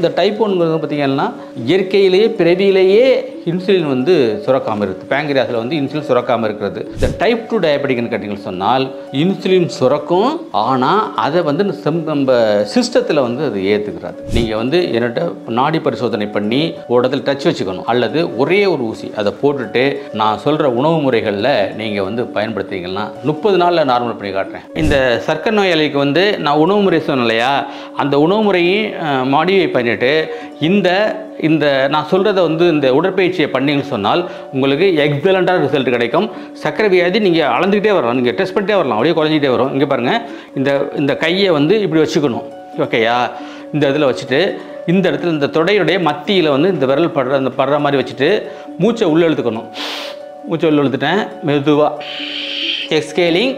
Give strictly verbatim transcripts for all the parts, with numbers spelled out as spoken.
இந்த டைப் ஒன்ங்கிறது பார்த்தீங்கன்னா இயற்கையிலேயே பிறவியிலேயே இன்சுலின் வந்து சுரக்காமல் இருக்குது. பேங்க்ரியாஸில் வந்து இன்சுலின் சுரக்காமல் இருக்கிறது. இந்த டைப் டூ டயபெட்டிக்னு கேட்டிங்கன்னு சொன்னால் இன்சுலின் சுரக்கும், ஆனால் அதை வந்து நம்ம சிஸ்டத்தில் வந்து அது ஏற்றுக்கிறாது. நீங்கள் வந்து என்கிட்ட நாடி பரிசோதனை பண்ணி ஒரு இடத்துல டச் வச்சுக்கணும், அல்லது ஒரே ஒரு ஊசி அதை போட்டுட்டு நான் சொல்கிற உணவு முறைகளில் நீங்கள் வந்து பயன்படுத்துறீங்கன்னா முப்பது நாளில் நார்மல் பண்ணி காட்டுறேன். இந்த சர்க்கரை நோயாளிக்கு வந்து நான் உணவு முறை சொன்னேன் இல்லையா, அந்த உணவு முறையும் மாடிஃபை பண்ணிவிட்டு இந்த இந்த நான் சொல்கிறத வந்து இந்த உடற்பயிற்சியை பண்ணிங்கன்னு சொன்னால் உங்களுக்கு எக்ஸலண்ட்டான ரிசல்ட் கிடைக்கும். சர்க்கரை வியாதி நீங்கள் அளந்துக்கிட்டே வரலாம், நீங்கள் டெஸ்ட் பண்ணிட்டே வரலாம், அப்படியே குறைஞ்சிட்டே வரும். இங்கே பாருங்கள், இந்த இந்த கையை வந்து இப்படி வச்சுக்கணும், ஓகேயா? இந்த இதில் வச்சுட்டு இந்த இடத்துல இந்த தொடையுடைய மத்தியில் வந்து இந்த விரல் படுற அந்த படுற மாதிரி வச்சுட்டு மூச்சை உள்ளே இழுத்துக்கணும். மூச்சை உள்ளே இழுத்துட்டேன், மெதுவாக எக்ஸ்கேலிங்.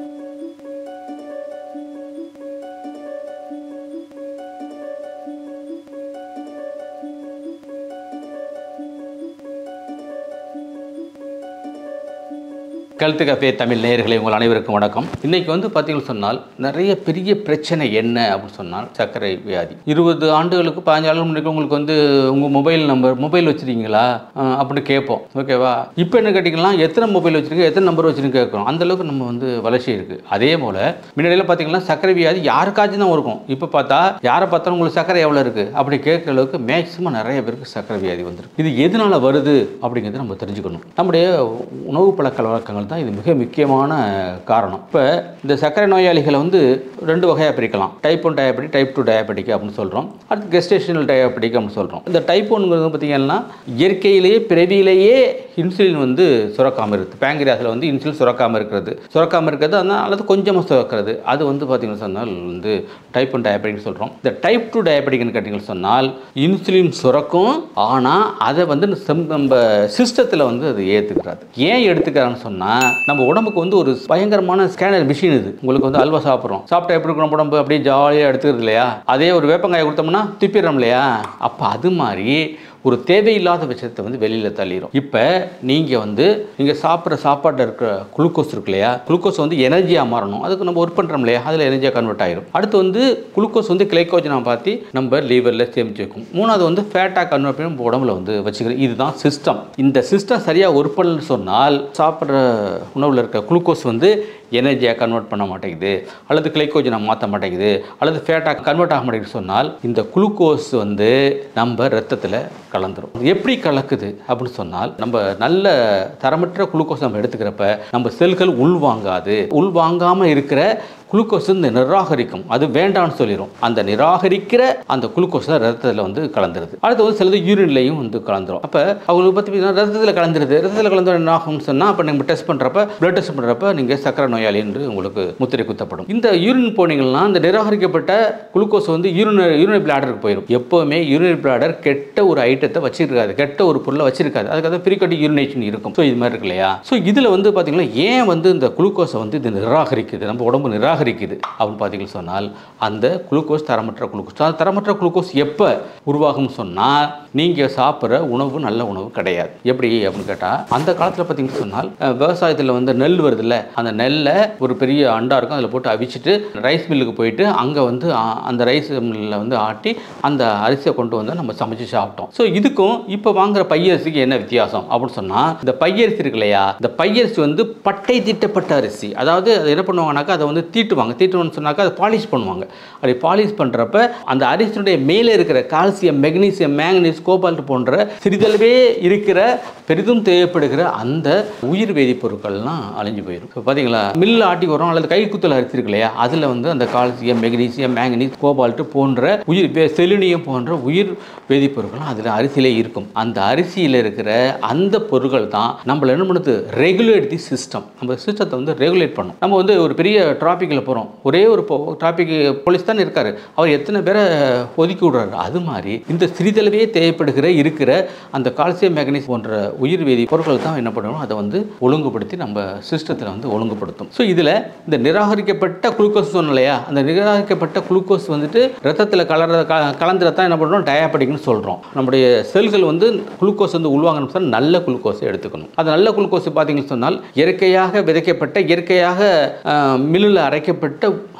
கழுத்து கஃபே தமிழ் நேயர்களே, உங்கள் அனைவருக்கும் வணக்கம். இன்றைக்கி வந்து பார்த்தீங்கன்னு சொன்னால் நிறைய பெரிய பிரச்சனை என்ன அப்படின்னு சொன்னால் சர்க்கரை வியாதி. இருபது ஆண்டுகளுக்கு பதினஞ்சு ஆண்டுகளுக்கு முன்னாடி உங்களுக்கு வந்து உங்கள் மொபைல் நம்பர் மொபைல் வச்சுருக்கீங்களா அப்படின்னு கேட்போம், ஓகேவா? இப்போ என்ன கேட்டிங்கன்னா எத்தனை மொபைல் வச்சுருக்கீங்க, எத்தனை நம்பர் வச்சுருக்கீங்க கேட்குறோம். அந்தளவுக்கு நம்ம வந்து வளர்ச்சி இருக்குது. அதே போல் முன்னாடியில் பார்த்தீங்கன்னா சர்க்கரை வியாதி யாருக்காச்சும் தான் இருக்கும். இப்போ பார்த்தா யாரை பார்த்தாலும் உங்களுக்கு சர்க்கரை எவ்வளோ இருக்குது அப்படி கேட்குற அளவுக்கு மேக்ஸிமம் நிறைய பேருக்கு சர்க்கரை வியாதி வந்துருக்கு. இது எதனால் வருது அப்படிங்கிறத நம்ம தெரிஞ்சுக்கணும். நம்முடைய உணவு பழக்க வழக்கங்கள் தான் இது மிக முக்கியமான காரணம். இப்போ இந்த சர்க்கரை நோயாளிகளை வந்து ரெண்டு வகையாக பிரிக்கலாம். Type one diabetic, type two diabetic அப்படின்னு சொல்கிறோம். அடுத்து கெஸ்டேஷனல் டயபெட்டிக் அப்படின்னு சொல்கிறோம். இந்த டைப் ஒன்ங்கிறது பார்த்தீங்கன்னா இயற்கையிலேயே பிறவியிலேயே இன்சுலின் வந்து சுரக்காமல் இருக்குது. பேங்க்ரியாஸில் வந்து இன்சுலின் சுரக்காமல் இருக்கிறது சுரக்காமல் இருக்கிறது அதனால் அல்லது கொஞ்சமாக சுரக்கிறது, அது வந்து பார்த்தீங்கன்னு சொன்னால் வந்து டைப் ஒன் டயபெட்டிக்னு சொல்கிறோம். இந்த டைப் டூ டயபெட்டிக்னு கேட்டிங்கன்னு சொன்னால் இன்சுலின் சுரக்கும், ஆனால் அதை வந்து நம்ம சிஸ்டத்தில் வந்து அது ஏற்றுக்கிறாது. ஏன் எடுத்துக்கிறான்னு சொன்னால் நம்ம உடம்புக்கு வந்து ஒரு பயங்கரமான ஸ்கேனர் மிஷின் இது. உங்களுக்கு வந்து அல்வா சாப்பிட்றோம், சாப்பிட்டா எப்படி இருக்கிற உடம்பு அப்படியே ஜாலியாக எடுத்துக்கிறது இல்லையா? அதே ஒரு வேப்பங்காயை கொடுத்தோம்னா திப்பிடுறோம் இல்லையா? அப்போ அது மாதிரி ஒரு தேவையில்லாத விஷயத்தை வந்து வெளியில் தள்ளிடும். இப்போ நீங்கள் வந்து நீங்கள் சாப்பிட்ற சாப்பாட்டில் இருக்கிற குளுக்கோஸ் இருக்கு இல்லையா, குளுக்கோஸ் வந்து எனர்ஜியாக மாறணும். அதுக்கு நம்ம ஒர்க் பண்ணுறோம் இல்லையா, அதில் எனர்ஜியாக கன்வெர்ட் ஆகிடும். அடுத்து வந்து குளுக்கோஸ் வந்து கிளைக்கோஜனாக பார்த்து நம்ம லீவரில் சேமித்து வைக்கும். மூணாவது வந்து ஃபேட்டாக கன்வெர்ட் பண்ணி நம்ம உடம்புல வந்து வச்சுக்கிறோம். இதுதான் சிஸ்டம். இந்த சிஸ்டம் சரியாக ஒர்க் பண்ணலன்னு சொன்னால் சாப்பிட்ற உணவில் இருக்க குளுக்கோஸ் வந்து எனர்ஜியாக கன்வெர்ட் பண்ண மாட்டேங்குது, அல்லது கிளைக்கோஜனை மாற்ற மாட்டேங்குது, அல்லது ஃபேட்டாக கன்வெர்ட் ஆக மாட்டேங்குது சொன்னால் இந்த குளுக்கோஸ் வந்து நம்ம ரத்தத்தில் கலந்துரும். எப்படி கலக்குது அப்படின்னு சொன்னால் நம்ம நல்ல தரமற்ற குளுக்கோஸ் நம்ம எடுத்துக்கிறப்ப நம்ம செல்கள் உள்வாங்காது. உள்வாங்காமல் இருக்கிற குளுக்கோஸ் வந்து நிராகரிக்கும், அது வேண்டாம்னு சொல்லிடும். அந்த நிராகரிக்கிற அந்த குளுக்கோஸ் தான் ரத்தத்தில் வந்து கலந்துருது. அடுத்து வந்து சிலது யூரின்லையும் வந்து கலந்துரும். அப்போ அவங்களுக்கு பற்றி ரத்தத்தில் கலந்துருது. ரத்தத்தில் கலந்து என்ன ஆகும்னு சொன்னால் அப்போ நீங்கள் டெஸ்ட் பண்ணுறப்ப பிளட் டெஸ்ட் பண்ணுறப்ப நீங்கள் சக்கரை நோயாளி என்று உங்களுக்கு முத்திரை குத்தப்படும். இந்த யூரின் போனீங்கன்னா இந்த நிராகரிக்கப்பட்ட குளுக்கோஸ் வந்து யூரின் யூரினரி பிளாடருக்கு போயிடும். எப்போவுமே யூரினரி பிளாடர் கெட்ட ஒரு ஐட்டத்தை வச்சிருக்காது, கெட்ட ஒரு பொருளை வச்சிருக்காது. அதுக்காக ஃப்ரீக்வெண்ட் யூரினேஷன் இருக்கும். ஸோ இது மாதிரி இருக்கு இல்லையா? ஸோ இதில் வந்து பார்த்தீங்கன்னா ஏன் வந்து இந்த குளுக்கோஸை வந்து இது நிராகரிக்குது, நம்ம உடம்பு நிராகரி இருக்குது அப்படின்னு பார்த்தீங்கன்னு சொன்னால் அந்த குளுக்கோஸ் தரமற்ற குளுக்கோஸ். தரமற்ற குளுக்கோஸ் எப்போ உருவாகும்னு சொன்னால் நீங்கள் சாப்பிட்ற உணவு நல்ல உணவு கிடையாது. எப்படி அப்படின்னு கேட்டால் அந்த காலத்தில் பார்த்தீங்கன்னு சொன்னால் விவசாயத்தில் வந்து நெல் வருதுல்ல, அந்த நெல்லை ஒரு பெரிய அண்டா இருக்கும், அதில் போட்டு அவிச்சிட்டு ரைஸ் மில்லுக்கு போயிட்டு அங்கே வந்து அந்த ரைஸ் மில்லில் வந்து ஆட்டி அந்த அரிசியை கொண்டு வந்து நம்ம சமைச்சு சாப்பிட்டோம். ஸோ இதுக்கும் இப்போ வாங்குற பையரிசிக்கு என்ன வித்தியாசம் அப்படின்னு சொன்னால் இந்த பையரிசி இருக்கு இல்லையா, இந்த பையரிசி வந்து பட்டை தீட்டப்பட்ட அரிசி. அதாவது அது என்ன பண்ணுவாங்கனாக்கா அதை வந்து தீட்டு தீட்டுவாங்க சொன்னாக்கா அதை பாலிஷ் பண்ணுவாங்க. அப்படி பாலிஷ் பண்ணுறப்ப அந்த அரிசியுடைய மேலே இருக்கிற கால்சியம், மெக்னீசியம், மேங்கனீஸ், கோபால்ட் போன்ற சிறிதளவே இருக்கிற பெரிதும் தேவைப்படுகிற அந்த உயிர் வேதிப்பொருட்கள்லாம் அழிஞ்சு போயிடும். இப்போ பார்த்தீங்களா, மில் ஆட்டி வரும் அல்லது கை குத்தல் அரிசி இருக்கு இல்லையா, அதில் வந்து அந்த கால்சியம், மெக்னீசியம், மேங்கனீஸ், கோபால்ட் போன்ற உயிர் செலினியம் போன்ற உயிர் வேதிப்பொருட்கள் அதில் அரிசியிலே இருக்கும். அந்த அரிசியில் இருக்கிற அந்த பொருட்கள் தான் நம்மள என்ன பண்ணுது, ரெகுலேட் தி சிஸ்டம். நம்ம சிஸ்டத்தை வந்து ரெகுலேட் பண்ணும். நம்ம வந்து ஒரு பெரிய டிராஃபிக்கில் போகிறோம், ஒரே ஒரு டிராஃபிக் போலீஸ் தான் இருக்காரு, அவர் எத்தனை பேரை ஒதுக்கி விடுறாரு. அது மாதிரி இந்த சிறிதளவே தேவைப்படுகிற இருக்கிற அந்த கால்சியம், மேக்னீஸ் போன்ற உயிர் வேதி பொருட்கள் தான் என்ன பண்ணணும், அதை வந்து ஒழுங்குபடுத்தி நம்ம சிஸ்டத்தில் வந்து ஒழுங்குபடுத்தும். ஸோ இதில் இந்த நிராகரிக்கப்பட்ட குளுக்கோஸ் சொன்னோம் இல்லையா, அந்த நிராகரிக்கப்பட்ட குளுக்கோஸ் வந்துட்டு ரத்தத்தில் கலர கலந்துரத்தான் என்ன பண்ணுறோம், டயாபெட்டிக்னு சொல்கிறோம். நம்முடைய செல்கள் வந்து குளுக்கோஸ் வந்து உள்வாங்கணும் சொன்னால் நல்ல குளுக்கோஸை எடுத்துக்கணும். அது நல்ல குளுக்கோஸ் பார்த்தீங்கன்னு சொன்னால் இயற்கையாக விதைக்கப்பட்ட, இயற்கையாக மில்லில் அரைக்கப்பட்ட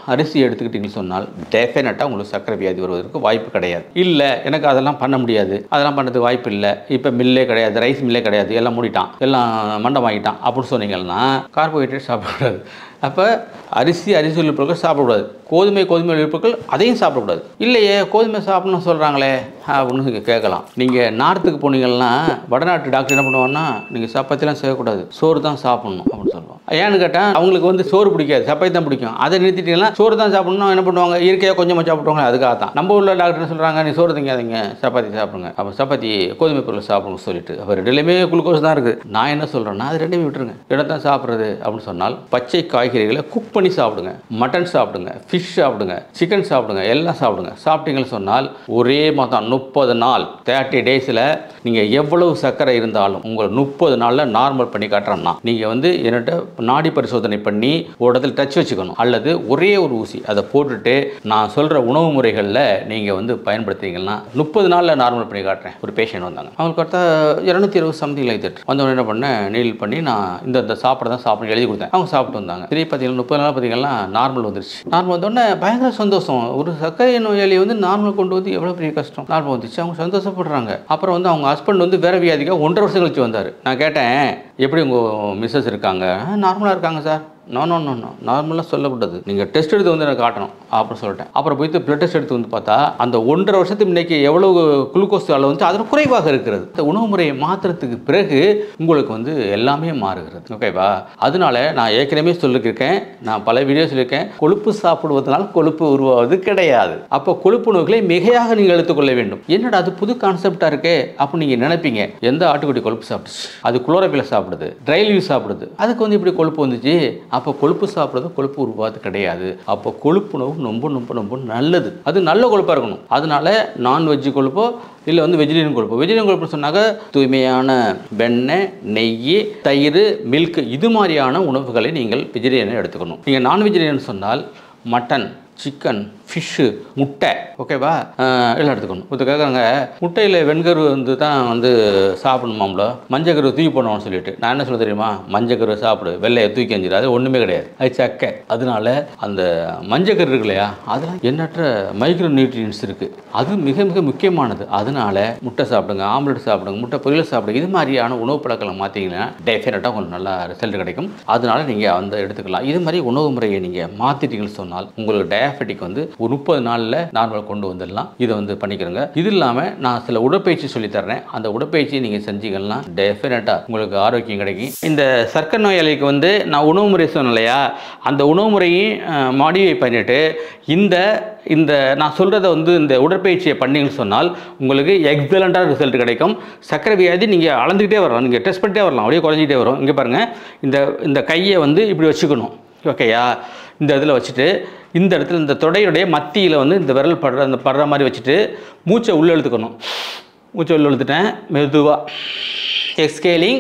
அரிசி எடுத்துக்கிட்டீங்கன்னு சொன்னால் டெஃபினட்டாக உங்களுக்கு சர்க்கரை வியாதி வருவதற்கு வாய்ப்பு கிடையாது. இல்லை எனக்கு அதெல்லாம் பண்ண முடியாது, அதெல்லாம் பண்ணுறதுக்கு வாய்ப்பு இல்லை, இப்போ மில்லே கிடையாது, ரைஸ் மில்லே கிடையாது, எல்லாம் மூடிட்டான், எல்லாம் மண்டம் வாங்கிட்டான் அப்படின்னு சொன்னீங்கன்னா கார்போஹைட்ரேட் சாப்பிடக்கூடாது. அப்போ அரிசி அரிசி உள்ள பொருட்கள் சாப்பிடக்கூடாது, கோதுமை கோதுமை உள்ள பொருட்கள் அதையும் சாப்பிடக்கூடாது. இல்லையே கோதுமை சாப்பிடணும்னு சொல்கிறாங்களே அப்படின்னு நீங்கள் கேட்கலாம். நீங்கள் நார்த்துக்கு போனீங்கன்னா வடநாட்டு டாக்டர் என்ன பண்ணுவாங்கன்னா நீங்கள் சப்பாத்திலாம் செய்யக்கூடாது, சோறு தான் சாப்பிடணும் அப்படின்னு சொல்லுவாங்க. ஏன்னு கேட்டால் அவங்களுக்கு வந்து சோறு பிடிக்காது, சப்பாத்தி தான் பிடிக்கும். அதை நிறுத்திட்டீங்கன்னா சோறு தான் சாப்பிடணும் என்ன பண்ணுவாங்க, இயற்கையாக கொஞ்சமாக சாப்பிடுவாங்க. அதுக்காக தான் நம்ம உள்ள டாக்டர் சொல்கிறாங்க நீ சோறு திங்காதீங்க சப்பாத்தி சாப்பிடுங்க, அப்போ சப்பாத்தி கோதுமை பொருள் சாப்பிடணும்னு சொல்லிட்டு அப்போ ரெண்டுலேயுமே குளுக்கோஸ் தான் இருக்குது. நான் என்ன சொல்கிறேன்னா அது ரெண்டுமே விட்டுருங்க. இடத்தான் சாப்பிட்றது அப்படின்னு சொன்னால் பச்சை காய்கறிகளை குக் பண்ணி சாப்பிடுங்க, மட்டன் சாப்பிடுங்க, ஃபிஷ் சாப்பிடுங்க, சிக்கன் சாப்பிடுங்க, எல்லாம் சாப்பிடுங்க. சாப்பிட்டீங்கன்னு சொன்னால் ஒரே மாதம் முப்பது நாள் தேர்ட்டி டேஸில் நீங்கள் எவ்வளவு சர்க்கரை இருந்தாலும் உங்களை முப்பது நாளில் நார்மல் பண்ணி காட்டுறோம்னா நீங்கள் வந்து என்கிட்ட நாடி பரிசோதனை பண்ணி ஒரு இடத்துல டச் வச்சுக்கணும், அல்லது ஒரே ஒரு ஊசி அதை போட்டுட்டு நான் சொல்கிற உணவு முறைகளில் நீங்கள் வந்து பயன்படுத்திங்கன்னா முப்பது நாளில் நார்மல் பண்ணி காட்டுறேன். ஒரு பேஷண்ட் வந்தாங்க, அவங்களுக்கு பார்த்தா இரநூத்தி இருபது சம்திங் லைட் தட்டு வந்தவொடனே என்ன பண்ணேன், நீல் பண்ணி நான் இந்த இந்த சாப்பிட தான் சாப்பிட எழுதி கொடுத்தேன். அவங்க சாப்பிட்டு வந்தாங்க. சரி பார்த்தீங்கன்னா முப்பது நாள் பார்த்தீங்கன்னா நார்மல் வந்துருச்சு. நார்மல் வந்தோடனே பயங்கர சந்தோஷம். ஒரு சர்க்கரை நோயாளி வந்து நார்மல் கொண்டு வந்து எவ்வளோ பெரிய கஷ்டம். நார்மல் வந்துச்சு, அவங்க சந்தோஷப்படுறாங்க. அப்புறம் வந்து அவங்க ஹஸ்பண்ட் வந்து வேற வியாதிக்காக ஒன்றரை வருஷம் கழிச்சு வந்தார். நான் கேட்டேன் எப்படி உங்கள் மிஸ்ஸஸ் இருக்காங்க, நார்மலாக இருக்காங்க sir. No no no no நார்மலாக சொல்லக்கூடாது, நீங்கள் டெஸ்ட் எடுத்து வந்து எனக்கு காட்டணும் அப்படின்னு சொல்லிட்டேன். அப்புறம் போய்ட்டு பிளட் டெஸ்ட் எடுத்து வந்து பார்த்தா அந்த ஒன்றரை வருஷத்துக்கு முன்னாடி எவ்வளவு குளுக்கோஸ் அளவு வந்து அதில் குறைவாக இருக்கிறது. இந்த உணவு முறையை மாற்றுறதுக்கு பிறகு உங்களுக்கு வந்து எல்லாமே மாறுகிறது. ஓகேவா? அதனால நான் ஏற்கனவே சொல்லியிருக்கேன், நான் பல வீடியோ சொல்லியிருக்கேன், கொழுப்பு சாப்பிடுவதனால் கொழுப்பு உருவாவது கிடையாது. அப்போ கொழுப்பு உணவுகளை மிகையாக நீங்கள் எடுத்துக்கொள்ள வேண்டும். என்னடா அது புது கான்செப்டாக இருக்கே அப்படின்னு நீங்கள் நினைப்பீங்க. எந்த ஆட்டுக்குட்டி கொழுப்பு சாப்பிடுச்சு, அது குளோரோபில் சாப்பிடுது, ட்ரை லீவ் சாப்பிடுது, அதுக்கு வந்து இப்படி கொழுப்பு வந்துச்சு. அப்போ கொழுப்பு சாப்பிட்றது கொழுப்பு உருவாது கிடையாது. அப்போ கொழுப்பு உணவு ரொம்ப ரொம்ப ரொம்ப நல்லது. அது நல்ல கொழுப்பாக இருக்கணும். அதனால நான்வெஜ் கொழுப்போ இல்லை வந்து வெஜிடேரியன் கொழுப்பு. வெஜிடேரியன் கொழுப்பு சொன்னாக்க தூய்மையான வெண்ணெய், நெய், தயிர், மில்க் இது மாதிரியான உணவுகளை நீங்கள் வெஜிடேரியனை எடுத்துக்கணும். நீங்கள் நான் வெஜிடேரியன் சொன்னால் மட்டன், சிக்கன், ஃபிஷ்ஷு, முட்டை, ஓகேவா, எல்லாம் எடுத்துக்கணும். இப்போ கேட்குறாங்க முட்டையில் வெண்கரு வந்து தான் வந்து சாப்பிடணுமாம்ல, மஞ்சக்கரு தூக்கி போடணும்னு சொல்லிட்டு நான் என்ன சொல்ல தெரியுமா, மஞ்சக்கரு சாப்பிடு, வெள்ளையை தூக்கி அஞ்சிடு, அது ஒன்றுமே கிடையாது, அது சக்கை. அதனால அந்த மஞ்சக்கரு இருக்கு இல்லையா, அதெல்லாம் எண்ணற்ற மைக்ரோ நியூட்ரியன்ஸ் இருக்குது, அது மிக மிக முக்கியமானது. அதனால முட்டை சாப்பிடுங்க, ஆம்லெட் சாப்பிடுங்க, முட்டை பொரியல் சாப்பிடுங்க. இது மாதிரியான உணவு பழக்கங்களை மாற்றிங்கன்னா டெஃபினட்டாக உங்களுக்கு நல்ல ரிசல்ட் கிடைக்கும். அதனால நீங்கள் வந்து எடுத்துக்கலாம். இது மாதிரி உணவு முறையை நீங்கள் மாற்றிட்டீங்கன்னு சொன்னால் உங்களுக்கு டயாபெட்டிக் வந்து ஒரு முப்பது நாளில் நார்மல் கொண்டு வந்துடலாம். இதை வந்து பண்ணிக்கிறோங்க. இது இல்லாமல் நான் சில உடற்பயிற்சி சொல்லித்தரேன். அந்த உடற்பயிற்சியை நீங்கள் செஞ்சீங்கன்னா டெஃபினட்டாக உங்களுக்கு ஆரோக்கியம் கிடைக்கும். இந்த சர்க்கரை நோயாளிக்கு வந்து நான் உணவு முறை சொன்னேன் இல்லையா, அந்த உணவு முறையும் மாடிஃபை பண்ணிட்டு இந்த இந்த நான் சொல்கிறத வந்து இந்த உடற்பயிற்சியை பண்ணிங்கன்னு சொன்னால் உங்களுக்கு எக்ஸலண்ட்டான ரிசல்ட் கிடைக்கும். சர்க்கரை வியாதி நீங்கள் அளந்துக்கிட்டே வரலாம், நீங்கள் டெஸ்ட் பண்ணிட்டே வரலாம், அப்படியே குறைஞ்சிக்கிட்டே வரும். இங்கே பாருங்கள், இந்த இந்த கையை வந்து இப்படி வச்சுக்கணும், ஓகேயா, இந்த இதில் வச்சுட்டு இந்த இடத்துல இந்த தொடையுடைய மத்தியில் வந்து இந்த விரல் படுற அந்த படுற மாதிரி வச்சுட்டு மூச்சை உள்ளே இழுத்துக்கணும். மூச்சை உள்ளே இழுத்துட்டேன், மெதுவாக exhaling,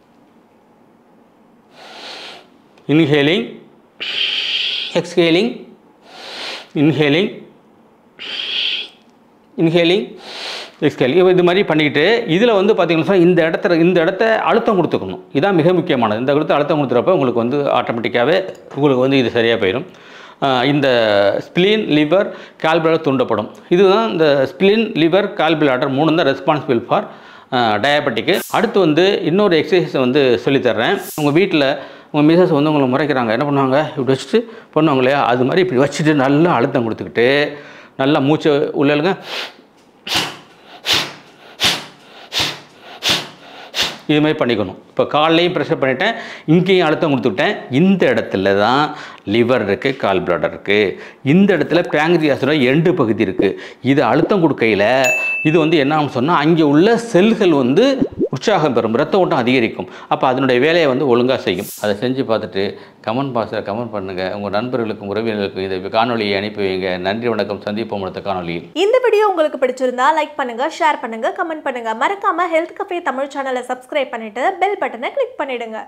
inhaling, exhaling, inhaling, inhaling, exhaling. இது மாதிரி பண்ணிக்கிட்டு இதில் வந்து பார்த்தீங்கன்னா இந்த இடத்துல இந்த இடத்த அழுத்தம் கொடுத்துக்கணும். இதுதான் மிக முக்கியமானது. இந்த இடத்த அழுத்தம் கொடுத்துறப்ப உங்களுக்கு வந்து ஆட்டோமேட்டிக்காகவே உங்களுக்கு வந்து இது சரியாக போயிடும். இந்த ஸ்பிளின், லிவர், கால்பிளாடர் தூண்டப்படும். இதுதான் இந்த ஸ்பிளின், லிவர், கால்பிளாடர் மூணு தான் ரெஸ்பான்சிபிள் ஃபார் டயாபெட்டிக்கு. அடுத்து வந்து இன்னொரு எக்ஸசைஸை வந்து சொல்லித்தர்றேன். உங்கள் வீட்டில் உங்கள் மிஸ்ஸஸ் வந்து உங்களை முறைக்கிறாங்க, என்ன பண்ணுவாங்க, இப்படி வச்சுட்டு பண்ணுவாங்க இல்லையா, அது மாதிரி இப்படி வச்சுட்டு நல்லா அழுத்தம் கொடுத்துக்கிட்டு நல்லா மூச்சை உள்ளங்க இது மாதிரி பண்ணிக்கணும். இப்போ காலையும் ப்ரெஷர் பண்ணிட்டேன், இங்கேயும் அழுத்தம் கொடுத்துக்கிட்டேன். இந்த இடத்துல தான் லிவர் இருக்குது, கால் பிளாடர் இருக்குது. இந்த இடத்துல பேங்க்ரியாஸோட எண்டு பகுதி இருக்குது. இது அழுத்தம் கொடுக்கையில் இது வந்து என்ன சொன்னால் அங்கே உள்ள செல்கள் வந்து உற்சாகம் பெறும், ரத்த ஓட்டம் அதிகரிக்கும். அப்போ அதனுடைய வேலையை வந்து ஒழுங்காக செய்யும். அதை செஞ்சு பார்த்துட்டு கமெண்ட் பாக்ஸில் கமெண்ட் பண்ணுங்கள். உங்கள் நண்பர்களுக்கும் உறவினர்களுக்கும் இந்த காணொலியை அனுப்பி வைங்க. நன்றி, வணக்கம். சந்திப்போம் அடுத்த காணொலியில். இந்த வீடியோ உங்களுக்கு பிடிச்சிருந்தா லைக் பண்ணுங்கள், ஷேர் பண்ணுங்கள், கமெண்ட் பண்ணுங்கள். மறக்காமல் ஹெல்த் கஃபே தமிழ் சேனலை சப்ஸ்கிரைப் பண்ணிவிட்டு பெல் பட்டனை கிளிக் பண்ணிவிடுங்க.